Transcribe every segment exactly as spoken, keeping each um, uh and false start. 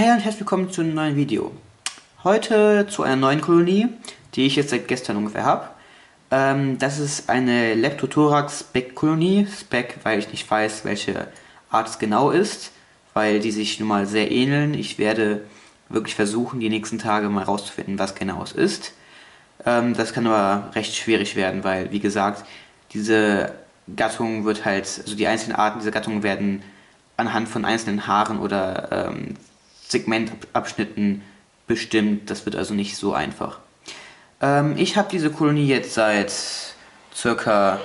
Hi und herzlich willkommen zu einem neuen Video. Heute zu einer neuen Kolonie, die ich jetzt seit gestern ungefähr habe. Ähm, das ist eine Leptothorax-Speck-Kolonie. Speck, weil ich nicht weiß, welche Art es genau ist, weil die sich nun mal sehr ähneln. Ich werde wirklich versuchen, die nächsten Tage mal rauszufinden, was genau es ist. Ähm, das kann aber recht schwierig werden, weil, wie gesagt, diese Gattung wird halt, also die einzelnen Arten dieser Gattung werden anhand von einzelnen Haaren oder ähm, Segmentabschnitten bestimmt. Das wird also nicht so einfach. Ähm, ich habe diese Kolonie jetzt seit circa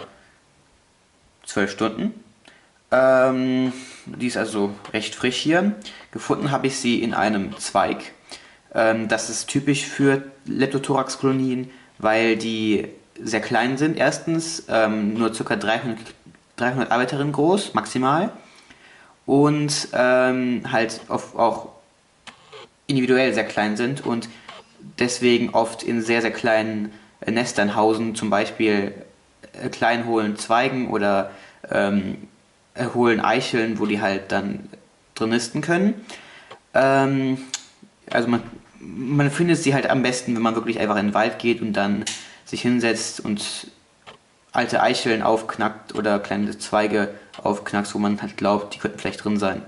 zwölf Stunden. Ähm, die ist also recht frisch hier. Gefunden habe ich sie in einem Zweig. Ähm, das ist typisch für Leptothorax-Kolonien, weil die sehr klein sind. Erstens ähm, nur ca. dreihundert, dreihundert Arbeiterinnen groß, maximal. Und ähm, halt auf, auch individuell sehr klein sind und deswegen oft in sehr, sehr kleinen äh, Nestern hausen, zum Beispiel äh, kleinen hohlen Zweigen oder ähm, äh, hohlen Eicheln, wo die halt dann drin nisten können. Ähm, also man, man findet sie halt am besten, wenn man wirklich einfach in den Wald geht und dann sich hinsetzt und alte Eicheln aufknackt oder kleine Zweige aufknackt, wo man halt glaubt, die könnten vielleicht drin sein.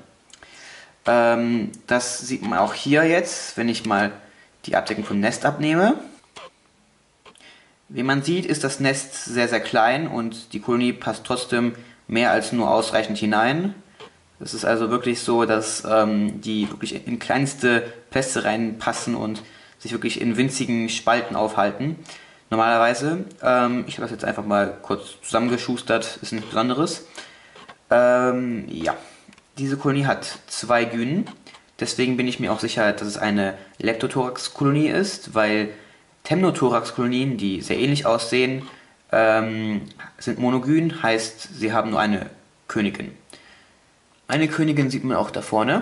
Ähm, das sieht man auch hier jetzt, wenn ich mal die Abdeckung vom Nest abnehme. Wie man sieht, ist das Nest sehr, sehr klein und die Kolonie passt trotzdem mehr als nur ausreichend hinein. Es ist also wirklich so, dass ähm, die wirklich in kleinste Plätze reinpassen und sich wirklich in winzigen Spalten aufhalten. Normalerweise, ähm, ich habe das jetzt einfach mal kurz zusammengeschustert, ist nichts Besonderes. Ähm, ja, diese Kolonie hat zwei Gynen, deswegen bin ich mir auch sicher, dass es eine Leptothorax-Kolonie ist, weil Temnothorax-Kolonien, die sehr ähnlich aussehen, ähm, sind monogyn, heißt, sie haben nur eine Königin. Eine Königin sieht man auch da vorne.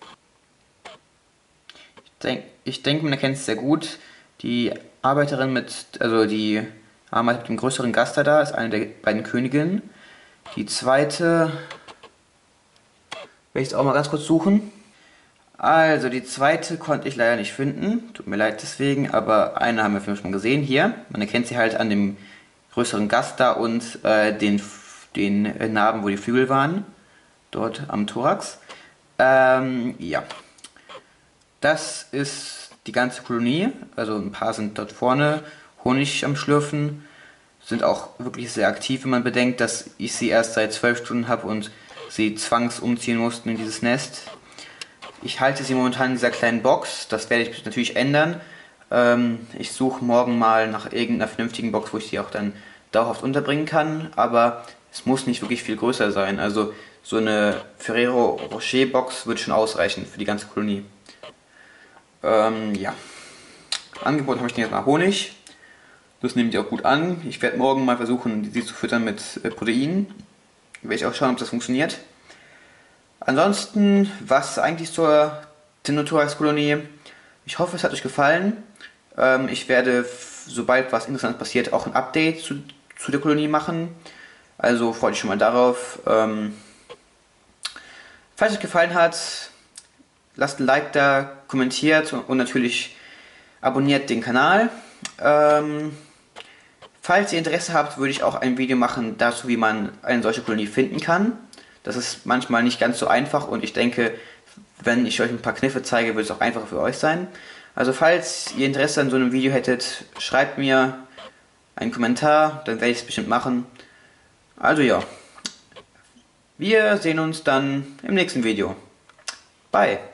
Ich denke, ich denk, man erkennt es sehr gut. Die Arbeiterin mit, also die arbeitet mit dem größeren Gaster da, ist eine der beiden Königinnen. Die zweite, werde ich jetzt auch mal ganz kurz suchen. Also, die zweite konnte ich leider nicht finden. Tut mir leid deswegen, aber eine haben wir schon gesehen hier. Man erkennt sie halt an dem größeren Gaster und äh, den, den Narben, wo die Flügel waren. Dort am Thorax. Ähm, ja. Das ist die ganze Kolonie. Also ein paar sind dort vorne, Honig am Schlürfen. Sind auch wirklich sehr aktiv, wenn man bedenkt, dass ich sie erst seit zwölf Stunden habe und sie zwangsumziehen mussten in dieses Nest. Ich halte sie momentan in dieser kleinen Box. Das werde ich natürlich ändern. Ähm, ich suche morgen mal nach irgendeiner vernünftigen Box, wo ich sie auch dann dauerhaft unterbringen kann. Aber es muss nicht wirklich viel größer sein. Also so eine Ferrero Rocher Box wird schon ausreichen für die ganze Kolonie. Ähm, ja. Angebot habe ich jetzt mal Honig. Das nimmt ihr auch gut an. Ich werde morgen mal versuchen, sie zu füttern mit äh, Proteinen. Werde ich auch schauen, ob das funktioniert. Ansonsten, was eigentlich zur Temnothorax-Kolonie? Ich hoffe, es hat euch gefallen. Ähm, ich werde, sobald was Interessantes passiert, auch ein Update zu, zu der Kolonie machen. Also freut euch schon mal darauf. Ähm, falls es euch gefallen hat, lasst ein Like da, kommentiert und natürlich abonniert den Kanal. Ähm, falls ihr Interesse habt, würde ich auch ein Video machen dazu, wie man eine solche Kolonie finden kann. Das ist manchmal nicht ganz so einfach und ich denke, wenn ich euch ein paar Kniffe zeige, wird es auch einfacher für euch sein. Also falls ihr Interesse an so einem Video hättet, schreibt mir einen Kommentar, dann werde ich es bestimmt machen. Also ja, wir sehen uns dann im nächsten Video. Bye!